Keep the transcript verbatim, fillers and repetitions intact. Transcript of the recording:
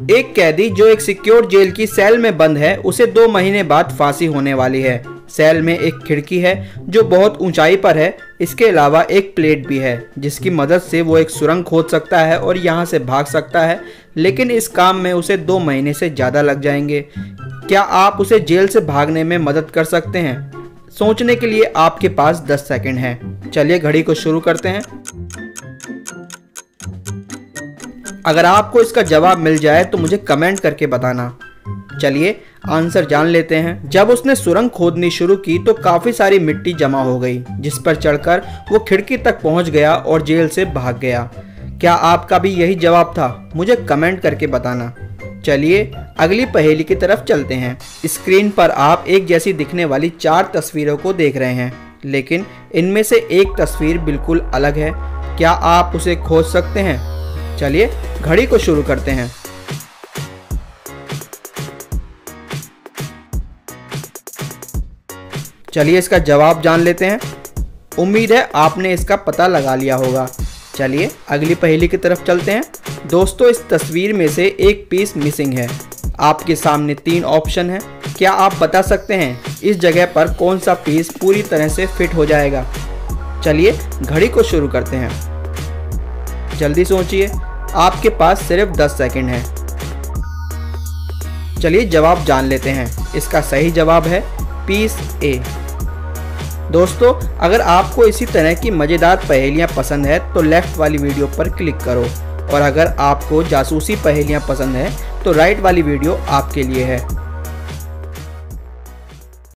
एक कैदी जो एक सिक्योर जेल की सेल में बंद है, उसे दो महीने बाद फांसी होने वाली है। सेल में एक खिड़की है जो बहुत ऊंचाई पर है। इसके अलावा एक प्लेट भी है जिसकी मदद से वो एक सुरंग खोद सकता है और यहाँ से भाग सकता है, लेकिन इस काम में उसे दो महीने से ज़्यादा लग जाएंगे। क्या आप उसे जेल से भागने में मदद कर सकते हैं? सोचने के लिए आपके पास दस सेकंड हैं। चलिए घड़ी को शुरू करते हैं। अगर आपको इसका जवाब मिल जाए तो मुझे कमेंट करके बताना। चलिए आंसर जान लेते हैं। जब उसने सुरंग खोदनी शुरू की तो काफ़ी सारी मिट्टी जमा हो गई, जिस पर चढ़कर वो खिड़की तक पहुंच गया और जेल से भाग गया। क्या आपका भी यही जवाब था? मुझे कमेंट करके बताना। चलिए अगली पहेली की तरफ चलते हैं। स्क्रीन पर आप एक जैसी दिखने वाली चार तस्वीरों को देख रहे हैं, लेकिन इनमें से एक तस्वीर बिल्कुल अलग है। क्या आप उसे खोज सकते हैं? चलिए घड़ी को शुरू करते हैं। चलिए इसका जवाब जान लेते हैं। उम्मीद है आपने इसका पता लगा लिया होगा। चलिए अगली पहेली की तरफ चलते हैं। दोस्तों, इस तस्वीर में से एक पीस मिसिंग है। आपके सामने तीन ऑप्शन हैं। क्या आप बता सकते हैं इस जगह पर कौन सा पीस पूरी तरह से फिट हो जाएगा? चलिए घड़ी को शुरू करते हैं। जल्दी सोचिए, आपके पास सिर्फ दस सेकंड हैं। चलिए जवाब जान लेते हैं। इसका सही जवाब है पीस ए। दोस्तों, अगर आपको इसी तरह की मज़ेदार पहेलियां पसंद है तो लेफ्ट वाली वीडियो पर क्लिक करो, और अगर आपको जासूसी पहेलियां पसंद है तो राइट वाली वीडियो आपके लिए है।